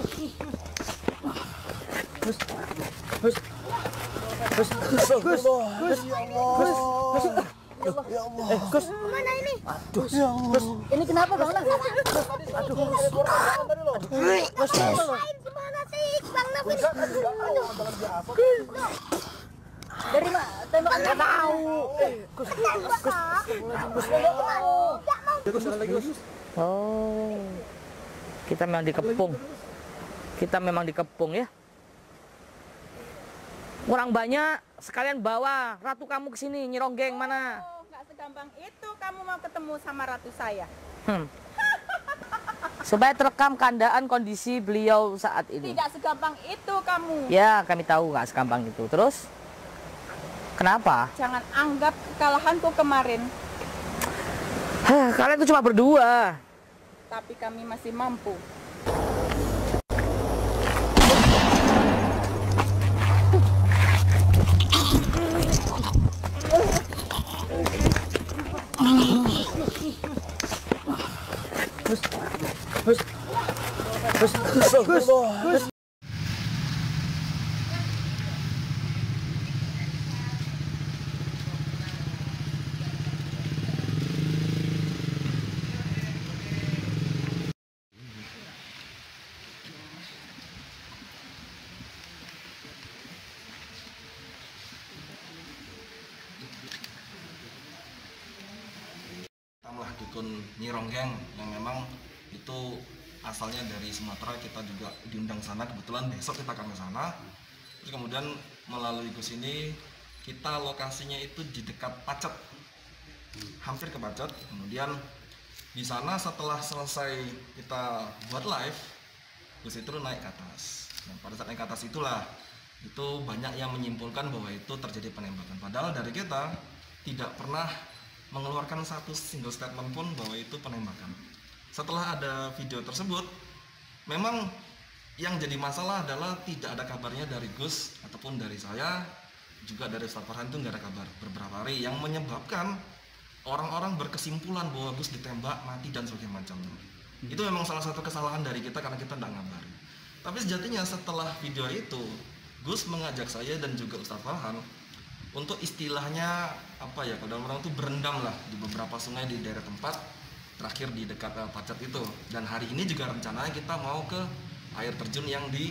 Gus, kemana ini? Aduh, Gus, ini kenapa Bang Naf? Aduh, Gus, gimana sih Bang Naf ini? Dari mana? Tembakan nggak tahu. Gus. Oh, kita memang dikepung. Kita memang dikepung ya. Kurang banyak, sekalian bawa ratu kamu ke sini, Nyironggeng mana? Oh, nggak segampang itu kamu mau ketemu sama ratu saya. Supaya terekam keadaan kondisi beliau saat ini. Tidak segampang itu kamu. Ya, kami tahu nggak segampang itu. Terus, kenapa? Jangan anggap kekalahanku kemarin. Kalian tuh cuma berdua. Tapi kami masih mampu. Gus. Lah dukun Nyironggeng yang memang itu asalnya dari Sumatera. Kita juga diundang sana, kebetulan besok kita akan ke sana. Terus kemudian melalui Gus ini kita lokasinya itu di dekat Pacet, hampir ke Pacet. Kemudian di sana setelah selesai kita buat live, Gus itu naik ke atas. Dan pada saat naik ke atas itulah itu banyak yang menyimpulkan bahwa itu terjadi penembakan. Padahal dari kita tidak pernah mengeluarkan satu single statement pun bahwa itu penembakan. Setelah ada video tersebut, memang yang jadi masalah adalah tidak ada kabarnya dari Gus ataupun dari saya, juga dari Ustaz Farhan itu nggak ada kabar beberapa hari, yang menyebabkan orang-orang berkesimpulan bahwa Gus ditembak, mati dan sebagainya macam. Itu memang salah satu kesalahan dari kita karena kita tidak ngabari. Tapi sejatinya setelah video itu, Gus mengajak saya dan juga Ustaz Farhan untuk istilahnya apa ya, kalau orang tuh berendam lah di beberapa sungai di daerah tempat, terakhir di dekat Pacet itu. Dan hari ini juga rencananya kita mau ke air terjun yang di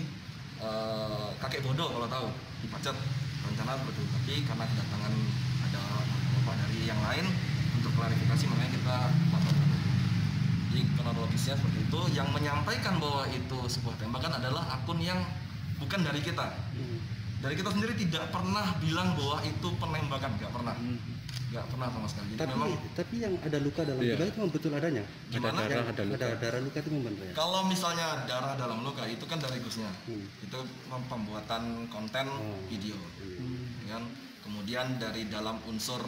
Kakek Bodo, kalau tahu, di Pacet, rencana seperti itu. Tapi karena kedatangan ada bapak dari yang lain untuk klarifikasi, makanya kita laporkan. Jadi kronologisnya seperti itu. Yang menyampaikan bahwa itu sebuah tembakan adalah akun yang bukan dari kita. Dari kita sendiri tidak pernah bilang bahwa itu penembakan, nggak pernah, nggak pernah sama sekali. Jadi tapi yang ada luka dalam tubuh itu memang betul adanya. Gimana? Ada darah luka itu memang benar ya. Kalau misalnya darah dalam luka itu kan dari Gusnya, itu pembuatan konten video, kan. Kemudian dari dalam unsur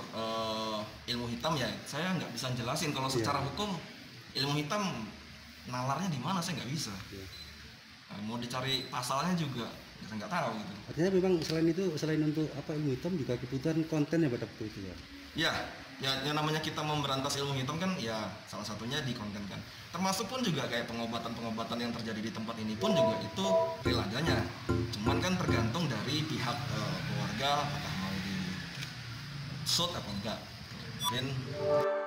ilmu hitam ya, saya nggak bisa jelasin. Kalau secara hukum ilmu hitam nalarnya di mana saya nggak bisa. Nah, mau dicari pasalnya juga saya nggak tahu gitu. Artinya memang selain untuk apa ilmu hitam juga kebutuhan konten yang pada waktu itu ya. Ya, yang namanya kita memberantas ilmu hitam kan ya salah satunya di konten kan. Termasuk pun juga kayak pengobatan yang terjadi di tempat ini pun juga itu real adanya. Cuman kan tergantung dari pihak keluarga apakah mau di shoot atau enggak. Mungkin